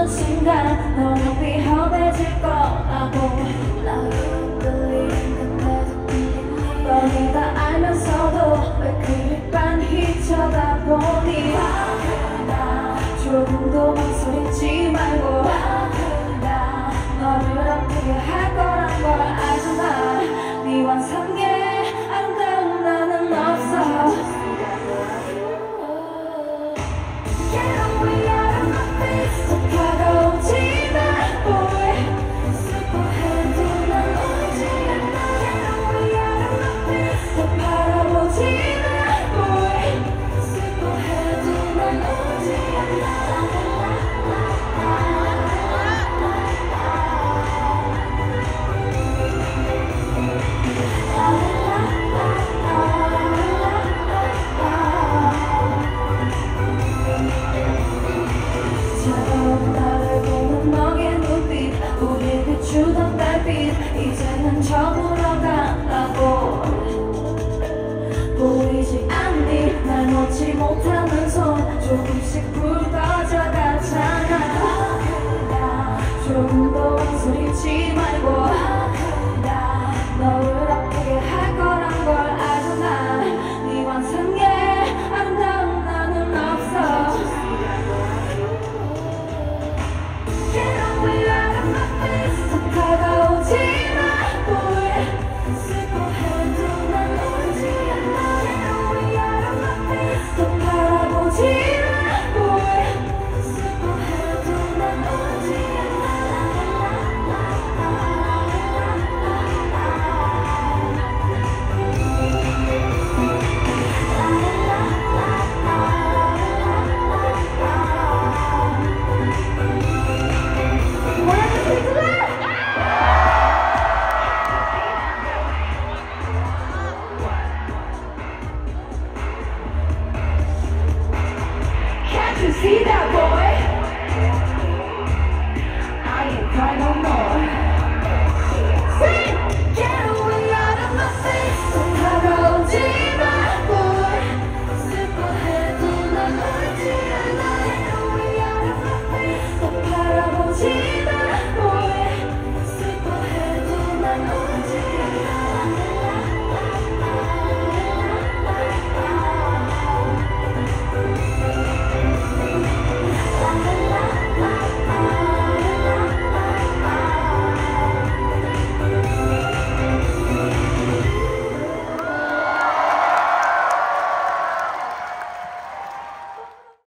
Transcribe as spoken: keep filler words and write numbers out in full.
어느 순간 너는 위험해질 거라고 나를 끌리는데도 끌리니 뻔히 다 알면서도 왜 그리 빤히 쳐다보니 조금도 망설이지 말고 너를 아프게 할 거란 걸 알잖아. 네 환상에 아름다운 나는 없어. Get away out of my face. 더 다가오지 마 boy. 슬퍼해도 난 울지 않아. Get away out of my face. 더 바라보지 마 boy. 슬퍼해도 난 울지 않아. 나를 보는 너의 눈빛 우릴 비추던 달빛 이제는 저물어 간다고 보이지 않니 날 놓지 못하는 손 조금씩 불 꺼져가잖아. 조금 더 망설이지 말고 너를 아프게 할 거란 걸 알잖아. 네 환상에 아름다운 나는 없어. Get away out of my face. 더 다가오지 마 boy. 슬퍼해도 난 울지 않아. Get away out of my face. 더 바라보지 마 boy. 슬퍼해도 난 울지 않아. Can't you see that?